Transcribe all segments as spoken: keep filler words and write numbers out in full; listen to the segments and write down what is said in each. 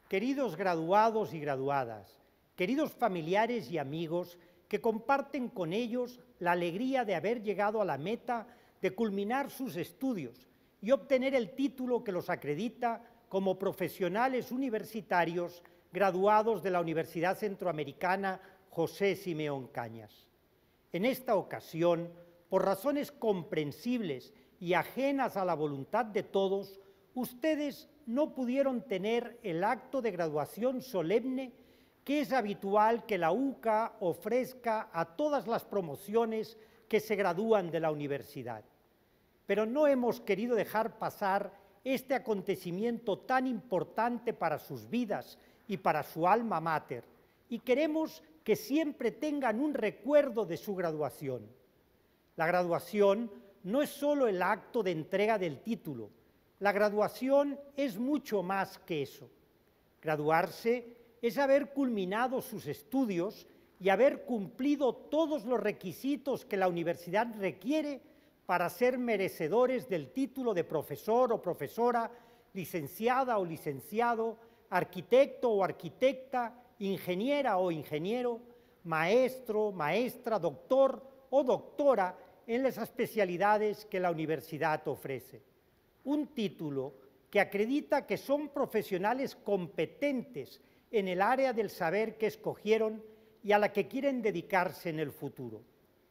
Queridos graduados y graduadas, queridos familiares y amigos que comparten con ellos la alegría de haber llegado a la meta de culminar sus estudios y obtener el título que los acredita como profesionales universitarios graduados de la Universidad Centroamericana José Simeón Cañas. En esta ocasión, por razones comprensibles y ajenas a la voluntad de todos, ustedes no pudieron tener el acto de graduación solemne que es habitual que la U C A ofrezca a todas las promociones que se gradúan de la universidad. Pero no hemos querido dejar pasar este acontecimiento tan importante para sus vidas y para su alma mater, y queremos que siempre tengan un recuerdo de su graduación. La graduación no es solo el acto de entrega del título, la graduación es mucho más que eso. Graduarse es haber culminado sus estudios y haber cumplido todos los requisitos que la universidad requiere para ser merecedores del título de profesor o profesora, licenciada o licenciado, arquitecto o arquitecta, ingeniera o ingeniero, maestro, maestra, doctor o doctora en las especialidades que la universidad ofrece. Un título que acredita que son profesionales competentes en el área del saber que escogieron y a la que quieren dedicarse en el futuro.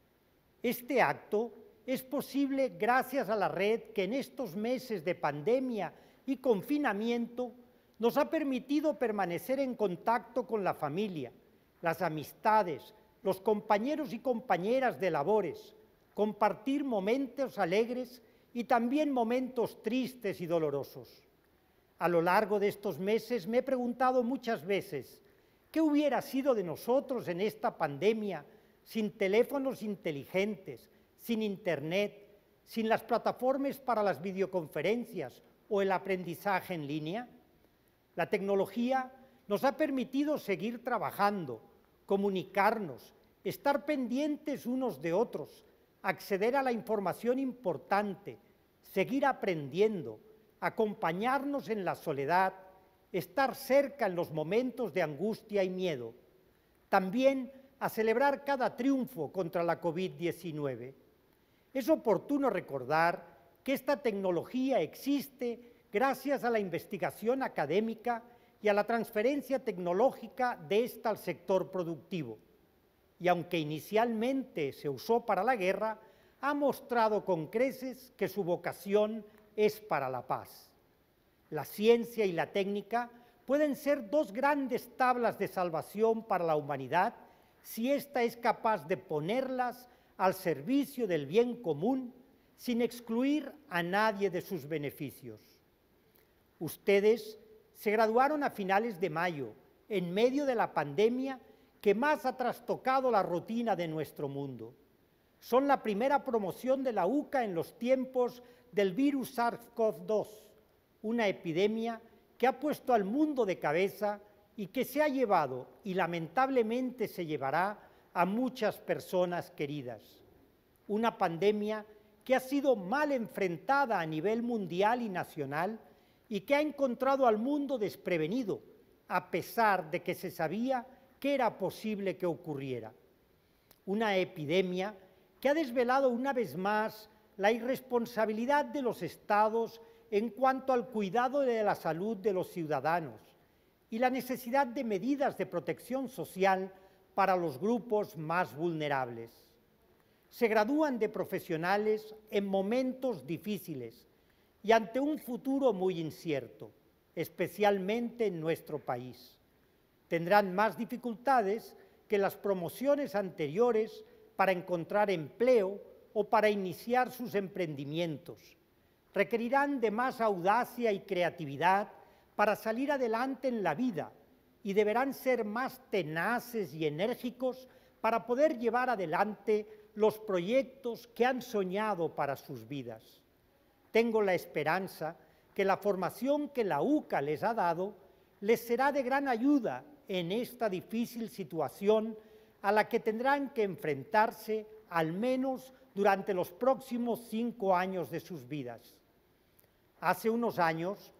Este acto es posible gracias a la red que en estos meses de pandemia y confinamiento nos ha permitido permanecer en contacto con la familia, las amistades, los compañeros y compañeras de labores, compartir momentos alegres y también momentos tristes y dolorosos. A lo largo de estos meses me he preguntado muchas veces, ¿qué hubiera sido de nosotros en esta pandemia sin teléfonos inteligentes, sin internet, sin las plataformas para las videoconferencias o el aprendizaje en línea? La tecnología nos ha permitido seguir trabajando, comunicarnos, estar pendientes unos de otros, acceder a la información importante, seguir aprendiendo, acompañarnos en la soledad, estar cerca en los momentos de angustia y miedo. También a celebrar cada triunfo contra la COVID diecinueve. Es oportuno recordar que esta tecnología existe gracias a la investigación académica y a la transferencia tecnológica de esta al sector productivo. Y aunque inicialmente se usó para la guerra, ha mostrado con creces que su vocación es para la paz. La ciencia y la técnica pueden ser dos grandes tablas de salvación para la humanidad si ésta es capaz de ponerlas al servicio del bien común sin excluir a nadie de sus beneficios. Ustedes se graduaron a finales de mayo, en medio de la pandemia que más ha trastocado la rutina de nuestro mundo. Son la primera promoción de la U C A en los tiempos del virus SARS CoV dos, una epidemia que ha puesto al mundo de cabeza y que se ha llevado y lamentablemente se llevará a muchas personas queridas. Una pandemia que ha sido mal enfrentada a nivel mundial y nacional y que ha encontrado al mundo desprevenido, a pesar de que se sabía que era posible que ocurriera. Una epidemia que ha desvelado una vez más la irresponsabilidad de los Estados en cuanto al cuidado de la salud de los ciudadanos y la necesidad de medidas de protección social para los grupos más vulnerables. Se gradúan de profesionales en momentos difíciles y ante un futuro muy incierto, especialmente en nuestro país. Tendrán más dificultades que las promociones anteriores para encontrar empleo o para iniciar sus emprendimientos. Requerirán de más audacia y creatividad para salir adelante en la vida y deberán ser más tenaces y enérgicos para poder llevar adelante los proyectos que han soñado para sus vidas. Tengo la esperanza que la formación que la U C A les ha dado les será de gran ayuda en esta difícil situación a la que tendrán que enfrentarse al menos durante los próximos cinco años de sus vidas. Hace unos años,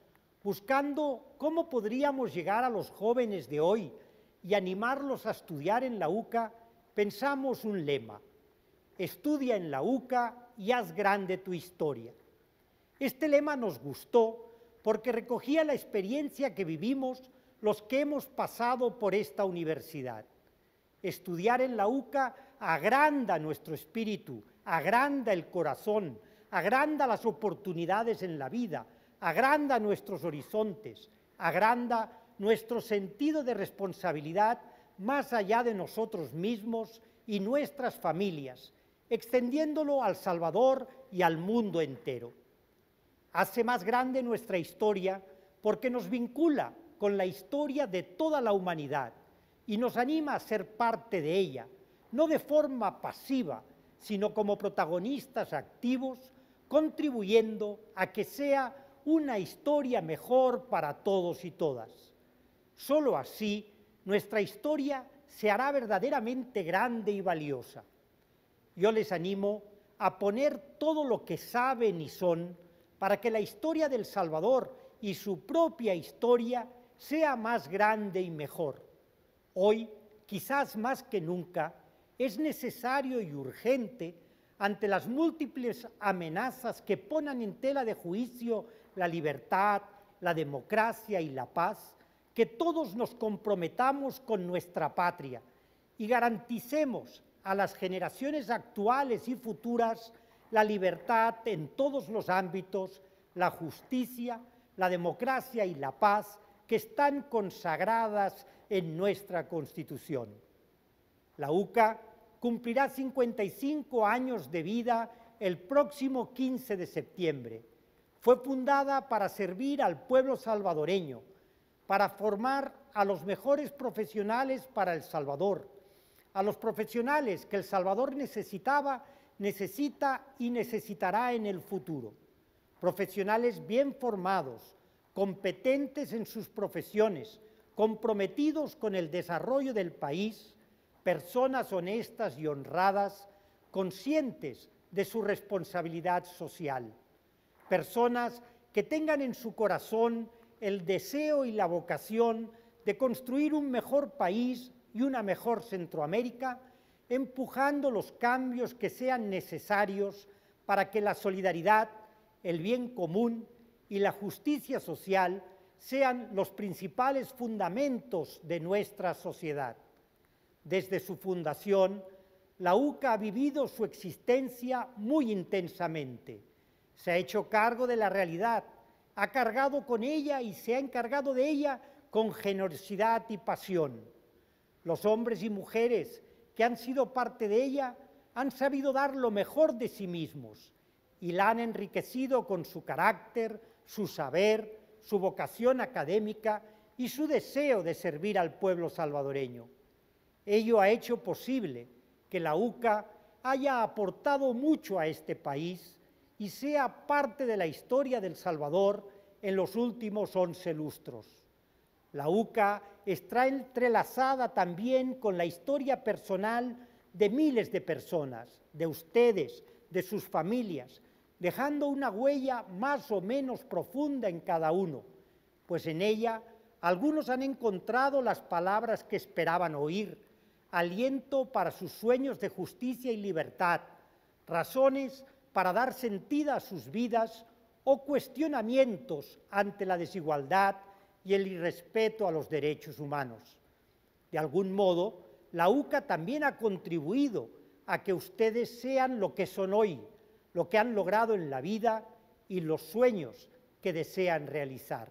buscando cómo podríamos llegar a los jóvenes de hoy y animarlos a estudiar en la UCA, pensamos un lema: estudia en la UCA y haz grande tu historia. Este lema nos gustó porque recogía la experiencia que vivimos los que hemos pasado por esta universidad. Estudiar en la UCA agranda nuestro espíritu, agranda el corazón, agranda las oportunidades en la vida, agranda nuestros horizontes, agranda nuestro sentido de responsabilidad más allá de nosotros mismos y nuestras familias, extendiéndolo al Salvador y al mundo entero. Hace más grande nuestra historia porque nos vincula con la historia de toda la humanidad y nos anima a ser parte de ella, no de forma pasiva, sino como protagonistas activos, contribuyendo a que sea una historia mejor para todos y todas. Solo así nuestra historia se hará verdaderamente grande y valiosa. Yo les animo a poner todo lo que saben y son para que la historia del Salvador y su propia historia sea más grande y mejor. Hoy, quizás más que nunca, es necesario y urgente, ante las múltiples amenazas que ponen en tela de juicio la libertad, la democracia y la paz, que todos nos comprometamos con nuestra patria y garanticemos a las generaciones actuales y futuras la libertad en todos los ámbitos, la justicia, la democracia y la paz que están consagradas en nuestra Constitución. La UCA cumplirá cincuenta y cinco años de vida el próximo quince de septiembre. Fue fundada para servir al pueblo salvadoreño, para formar a los mejores profesionales para El Salvador, a los profesionales que El Salvador necesitaba, necesita y necesitará en el futuro. Profesionales bien formados, competentes en sus profesiones, comprometidos con el desarrollo del país, personas honestas y honradas, conscientes de su responsabilidad social, personas que tengan en su corazón el deseo y la vocación de construir un mejor país y una mejor Centroamérica, empujando los cambios que sean necesarios para que la solidaridad, el bien común y la justicia social sean los principales fundamentos de nuestra sociedad. Desde su fundación, la UCA ha vivido su existencia muy intensamente. Se ha hecho cargo de la realidad, ha cargado con ella y se ha encargado de ella con generosidad y pasión. Los hombres y mujeres que han sido parte de ella han sabido dar lo mejor de sí mismos y la han enriquecido con su carácter, su saber, su vocación académica y su deseo de servir al pueblo salvadoreño. Ello ha hecho posible que la UCA haya aportado mucho a este país y sea parte de la historia del Salvador en los últimos once lustros. La UCA está entrelazada también con la historia personal de miles de personas, de ustedes, de sus familias, dejando una huella más o menos profunda en cada uno, pues en ella algunos han encontrado las palabras que esperaban oír, aliento para sus sueños de justicia y libertad, razones para dar sentido a sus vidas o cuestionamientos ante la desigualdad y el irrespeto a los derechos humanos. De algún modo, la UCA también ha contribuido a que ustedes sean lo que son hoy, lo que han logrado en la vida y los sueños que desean realizar.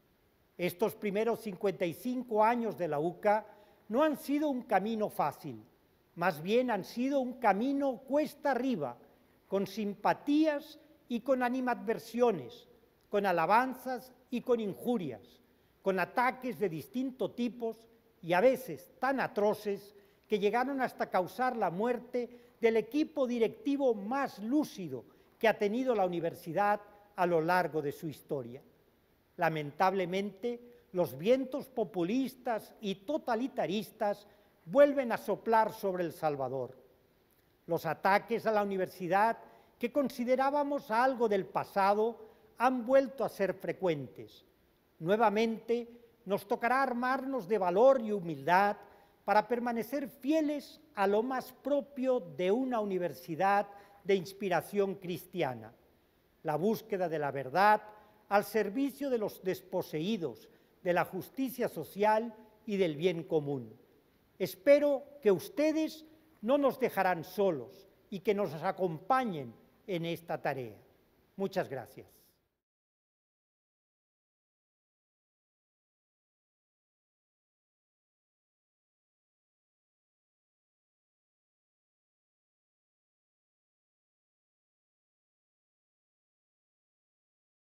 Estos primeros cincuenta y cinco años de la UCA no han sido un camino fácil, más bien han sido un camino cuesta arriba, con simpatías y con animadversiones, con alabanzas y con injurias, con ataques de distintos tipos y a veces tan atroces que llegaron hasta causar la muerte del equipo directivo más lúcido que ha tenido la universidad a lo largo de su historia. Lamentablemente, los vientos populistas y totalitaristas vuelven a soplar sobre El Salvador. Los ataques a la universidad, que considerábamos algo del pasado, han vuelto a ser frecuentes. Nuevamente, nos tocará armarnos de valor y humildad para permanecer fieles a lo más propio de una universidad de inspiración cristiana, la búsqueda de la verdad al servicio de los desposeídos, de la justicia social y del bien común. Espero que ustedes no nos dejarán solos y que nos acompañen en esta tarea. Muchas gracias.